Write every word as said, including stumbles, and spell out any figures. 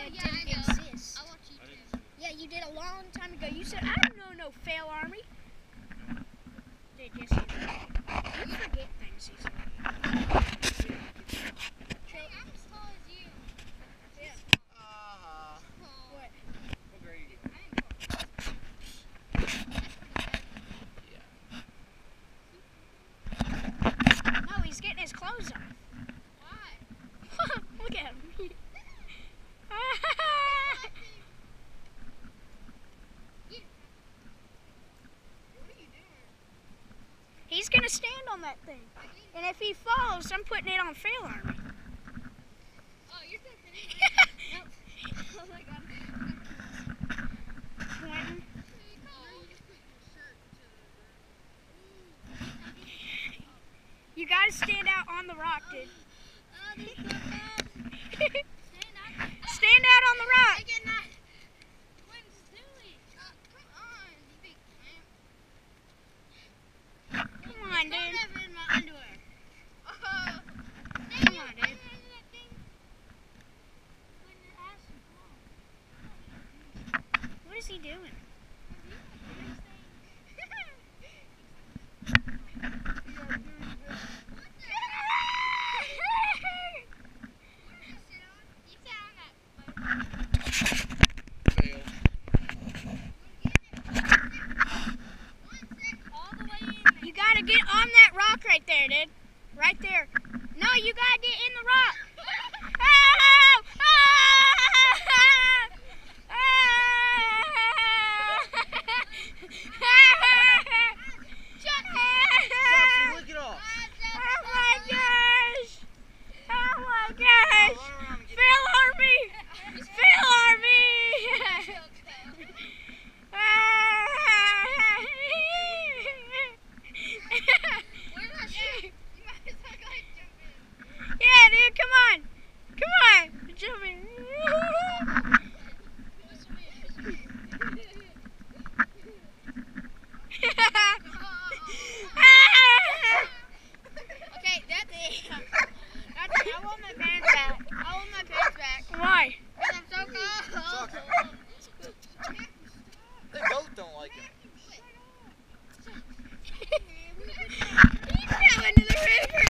said yeah, didn't I know. exist. I watch YouTube. Yeah, you did a long time ago. You said, I don't know no fail army. Did yes, you did. You forget things easily. Hey, I'm as tall as you. Yeah. Uh, What? what grade are you? I am tall. Yeah. No, he's getting his clothes on. Why? Look at him. He's gonna stand on that thing. And if he falls, I'm putting it on fail army. Oh, you're so pretty. Nope. Oh my god. Quentin. You gotta stand out on the rock, dude. Oh, this is so bad. Stand up. Stand out on the rock. I cannot. What's doing? Uh, come on, you big clamp. Come on, dude. Don't ever in my underwear. Oh. Come on, dude. What is he doing? Fail. You gotta get on that rock right there, dude. Right there. No, you gotta get in the rock.